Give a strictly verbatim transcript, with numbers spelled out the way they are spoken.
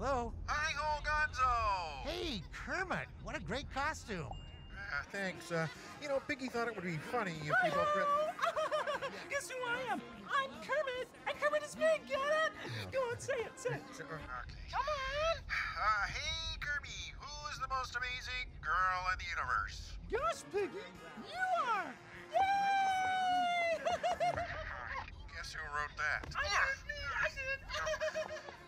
Hello? Hi-ho, Gonzo! Hey, Kermit, what a great costume. Uh, thanks. Uh, you know, Piggy thought it would be funny if we both... Re- Guess who I am? I'm Kermit, and Kermit is me, get it? Go on, say it, say it. So, uh, okay. Come on! Uh, hey, Kirby, who is the most amazing girl in the universe? Gosh, Piggy, you are! Yay! Guess who wrote that? I did, me, I did!